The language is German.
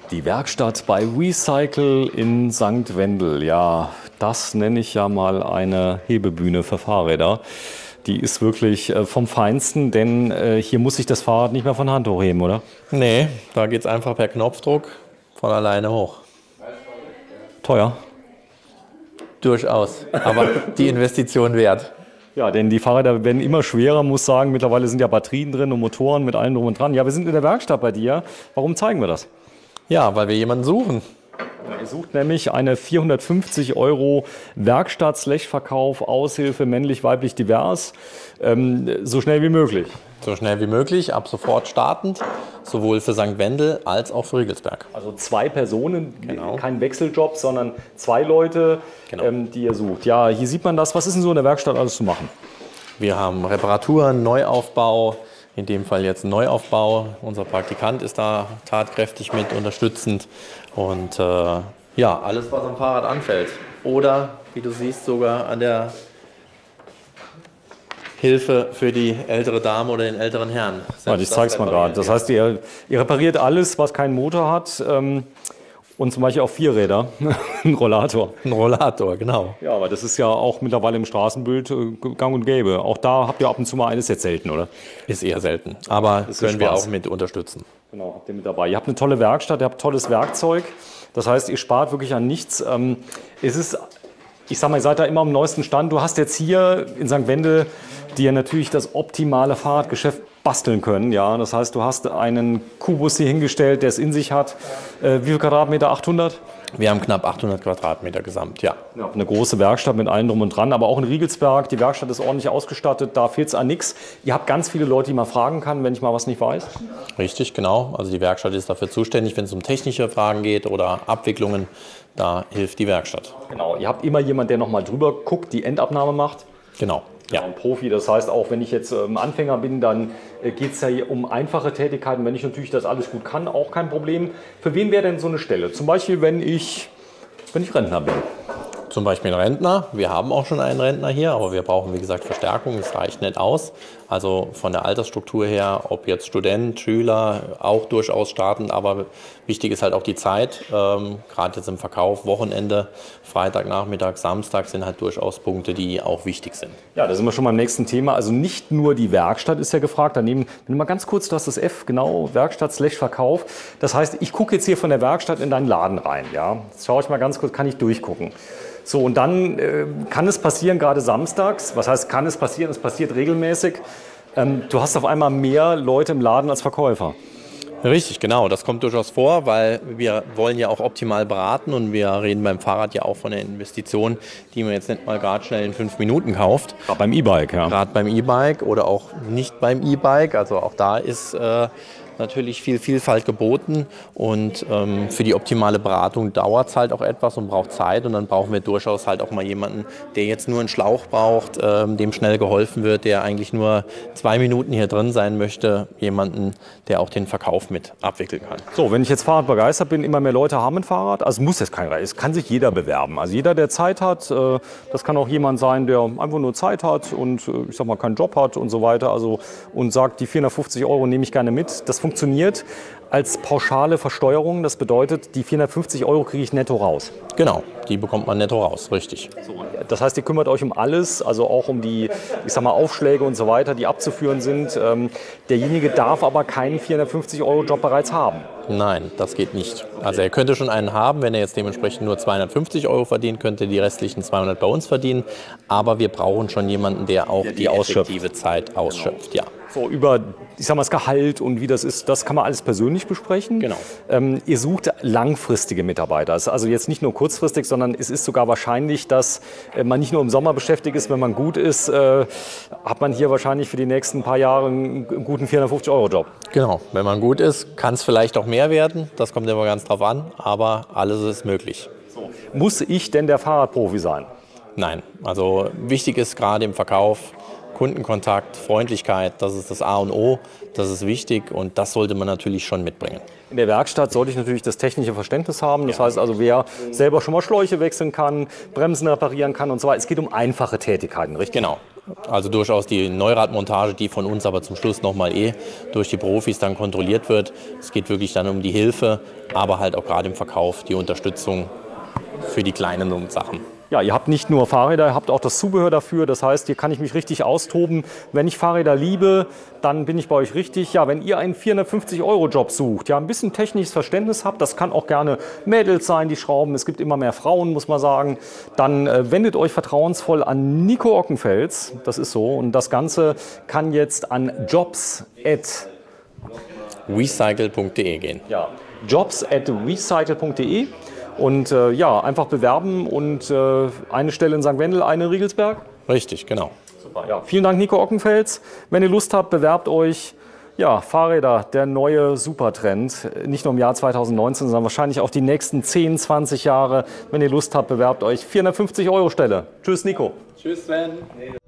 Die Werkstatt bei Recycle in St. Wendel. Ja, das nenne ich ja mal eine Hebebühne für Fahrräder. Die ist wirklich vom Feinsten, denn hier muss ich das Fahrrad nicht mehr von Hand hochheben, oder? Nee, da geht es einfach per Knopfdruck von alleine hoch. Teuer. Durchaus, aber die Investition wert. Ja, denn die Fahrräder werden immer schwerer, muss sagen. Mittlerweile sind ja Batterien drin und Motoren mit allem drum und dran. Ja, wir sind in der Werkstatt bei dir. Warum zeigen wir das? Ja, weil wir jemanden suchen. Ihr sucht nämlich eine 450 € Werkstatt/Verkauf, Aushilfe, männlich, weiblich, divers, so schnell wie möglich. So schnell wie möglich, ab sofort startend, sowohl für St. Wendel als auch für Riegelsberg. Also 2 Personen, Genau. kein Wechseljob, sondern 2 Leute, Genau. Die ihr sucht. Ja, hier sieht man das. Was ist denn so in der Werkstatt alles zu machen? Wir haben Reparaturen, Neuaufbau, in dem Fall jetzt ein Neuaufbau. Unser Praktikant ist da tatkräftig mit unterstützend und ja, alles was am Fahrrad anfällt. Oder, wie du siehst, sogar an der Hilfe für die ältere Dame oder den älteren Herrn. Ja, ich zeige es mal gerade. Das heißt, ihr repariert alles, was keinen Motor hat und zum Beispiel auch 4 Räder, ein Rollator. Ein Rollator, genau. Ja, aber das ist ja auch mittlerweile im Straßenbild gang und gäbe. Auch da habt ihr ab und zu mal eines, jetzt selten, oder? Ist eher selten, aber ist können wir Spaß. auch mit unterstützen. Genau, habt ihr mit dabei. Ihr habt eine tolle Werkstatt, ihr habt tolles Werkzeug. Das heißt, ihr spart wirklich an nichts. Es ist, ich sag mal, ihr seid da immer am neuesten Stand. Du hast jetzt hier in St. Wendel dir natürlich das optimale Fahrradgeschäft basteln können. Ja, das heißt, du hast einen Kubus hier hingestellt, der es in sich hat. Wie viel Quadratmeter? 800? Wir haben knapp 800 Quadratmeter gesamt, ja. Ja, eine große Werkstatt mit allem drum und dran, aber auch in Riegelsberg. Die Werkstatt ist ordentlich ausgestattet, da fehlt es an nichts. Ihr habt ganz viele Leute, die man fragen kann, wenn ich mal was nicht weiß. Richtig, genau. Also die Werkstatt ist dafür zuständig, wenn es um technische Fragen geht oder Abwicklungen, da hilft die Werkstatt. Genau, ihr habt immer jemanden, der nochmal drüber guckt, die Endabnahme macht. Genau, Ja, ein Profi, das heißt, auch wenn ich jetzt Anfänger bin, dann geht es ja hier um einfache Tätigkeiten. Wenn ich natürlich das alles gut kann, auch kein Problem. Für wen wäre denn so eine Stelle? Zum Beispiel, wenn ich Rentner bin. Zum Beispiel ein Rentner. Wir haben auch schon einen Rentner hier, aber wir brauchen, wie gesagt, Verstärkung. Es reicht nicht aus. Also von der Altersstruktur her, ob jetzt Student, Schüler, auch durchaus startend. Aber wichtig ist halt auch die Zeit. Gerade jetzt im Verkauf, Wochenende, Freitagnachmittag, Samstag sind halt durchaus Punkte, die auch wichtig sind. Ja, da sind wir schon beim nächsten Thema. Also nicht nur die Werkstatt ist ja gefragt. Daneben, nimm mal ganz kurz, du hast das F, genau, Werkstatt/Verkauf. Das heißt, ich gucke jetzt hier von der Werkstatt in deinen Laden rein. Ja? Jetzt schaue ich mal ganz kurz, kann ich durchgucken. So, und dann kann es passieren, gerade samstags, was heißt kann es passieren, es passiert regelmäßig, du hast auf einmal mehr Leute im Laden als Verkäufer. Richtig, genau. Das kommt durchaus vor, weil wir wollen ja auch optimal beraten und wir reden beim Fahrrad ja auch von der Investition, die man jetzt nicht mal gerade schnell in 5 Minuten kauft. Gerade beim E-Bike, ja. Gerade beim E-Bike oder auch nicht beim E-Bike. Also auch da ist natürlich viel Vielfalt geboten und für die optimale Beratung dauert es halt auch etwas und braucht Zeit und dann brauchen wir durchaus halt auch mal jemanden, der jetzt nur einen Schlauch braucht, dem schnell geholfen wird, der eigentlich nur 2 Minuten hier drin sein möchte, jemanden, der auch den Verkauf mit abwickeln kann. So, wenn ich jetzt Fahrrad begeistert bin, immer mehr Leute haben ein Fahrrad, also muss jetzt kein, es kann sich jeder bewerben. Also jeder, der Zeit hat, das kann auch jemand sein, der einfach nur Zeit hat und ich sag mal keinen Job hat und so weiter, also und sagt, die 450 € nehme ich gerne mit. Das funktioniert als pauschale Versteuerung. Das bedeutet, die 450 € kriege ich netto raus. Genau, die bekommt man netto raus, richtig. Das heißt, ihr kümmert euch um alles, also auch um die, ich sag mal, Aufschläge und so weiter, die abzuführen sind. Derjenige darf aber keinen 450 € Job bereits haben. Nein, das geht nicht. Also er könnte schon einen haben, wenn er jetzt dementsprechend nur 250 € verdient, könnte die restlichen 200 bei uns verdienen. Aber wir brauchen schon jemanden, der auch die effektive Zeit ausschöpft. Ja. So über, ich sag mal, das Gehalt und wie das ist, das kann man alles persönlich besprechen. Genau. Ihr sucht langfristige Mitarbeiter. Also jetzt nicht nur kurzfristig, sondern es ist sogar wahrscheinlich, dass man nicht nur im Sommer beschäftigt ist. Wenn man gut ist, hat man hier wahrscheinlich für die nächsten paar Jahre einen guten 450 € Job. Genau, wenn man gut ist, kann es vielleicht auch mehr werden. Das kommt immer ganz drauf an, aber alles ist möglich. So. Muss ich denn der Fahrradprofi sein? Nein, also wichtig ist gerade im Verkauf Kundenkontakt, Freundlichkeit, das ist das A und O, das ist wichtig und das sollte man natürlich schon mitbringen. In der Werkstatt sollte ich natürlich das technische Verständnis haben. Das heißt also, wer selber schon mal Schläuche wechseln kann, Bremsen reparieren kann und so weiter. Es geht um einfache Tätigkeiten, richtig? Genau. Also durchaus die Neuradmontage, die von uns aber zum Schluss nochmal durch die Profis dann kontrolliert wird. Es geht wirklich dann um die Hilfe, aber halt auch gerade im Verkauf die Unterstützung für die kleinen Sachen. Ja, ihr habt nicht nur Fahrräder, ihr habt auch das Zubehör dafür. Das heißt, hier kann ich mich richtig austoben. Wenn ich Fahrräder liebe, dann bin ich bei euch richtig. Ja, wenn ihr einen 450-Euro-Job sucht, ja, ein bisschen technisches Verständnis habt, das kann auch gerne Mädels sein, die schrauben. Es gibt immer mehr Frauen, muss man sagen. Dann wendet euch vertrauensvoll an Nico Ockenfels. Das ist so. Und das Ganze kann jetzt an jobs@recycle.de gehen. Ja, jobs@recycle.de. Und ja, einfach bewerben und eine Stelle in St. Wendel, eine in Riegelsberg. Richtig, genau. Super. Ja, vielen Dank, Nico Ockenfels. Wenn ihr Lust habt, bewerbt euch. Ja, Fahrräder, der neue Supertrend. Nicht nur im Jahr 2019, sondern wahrscheinlich auch die nächsten 10, 20 Jahre. Wenn ihr Lust habt, bewerbt euch. 450 Euro Stelle. Tschüss, Nico. Tschüss, Sven.